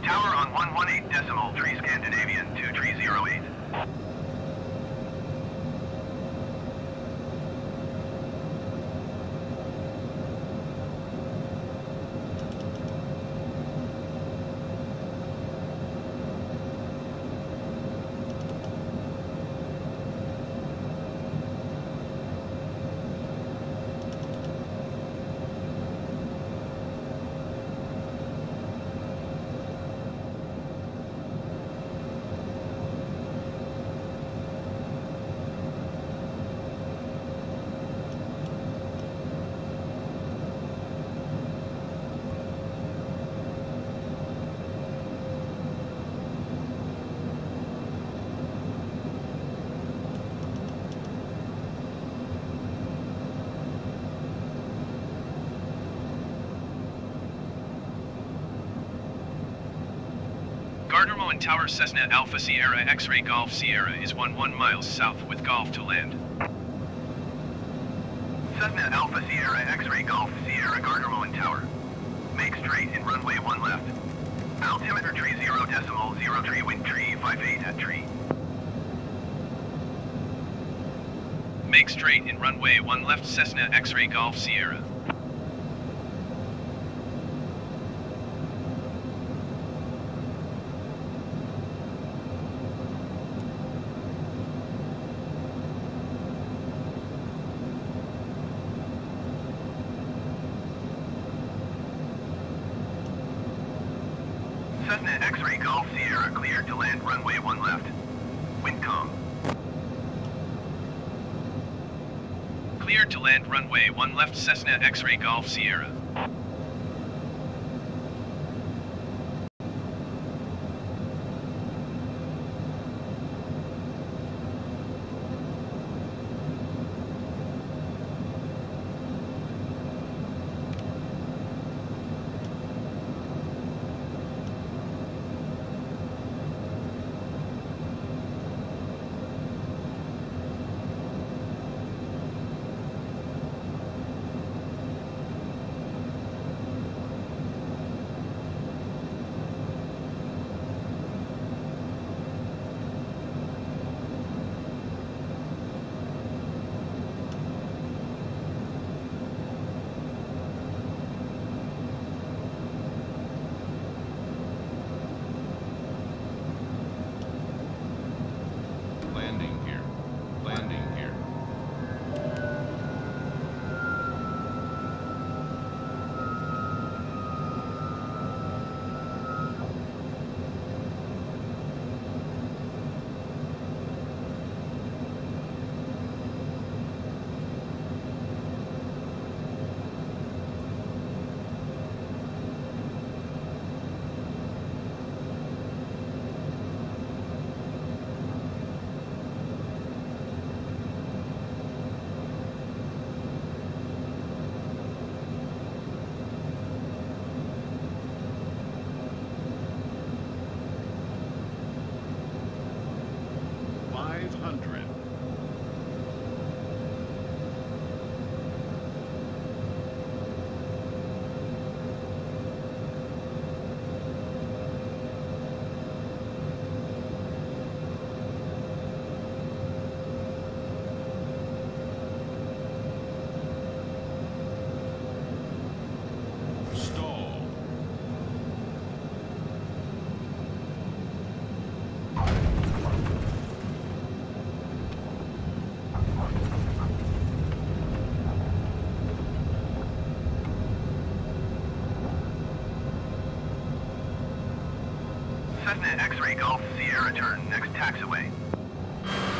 Tower on 118.3 Scandinavian 2308. Gardermo and Tower Cessna Alpha Sierra X-Ray Golf Sierra is 11 miles south with Golf to land. Cessna Alpha Sierra X-Ray Golf Sierra Gardermo and Tower. Make straight in runway 1 left. Altimeter 30.03, wind 358 at tree. Make straight in runway 1 left Cessna X-Ray Golf Sierra. Cessna X-Ray Golf Sierra cleared to land runway 1 left. Wind calm. Cleared to land runway 1 left Cessna X-Ray Golf Sierra. Cessna X-Ray Golf Sierra turn next taxiway.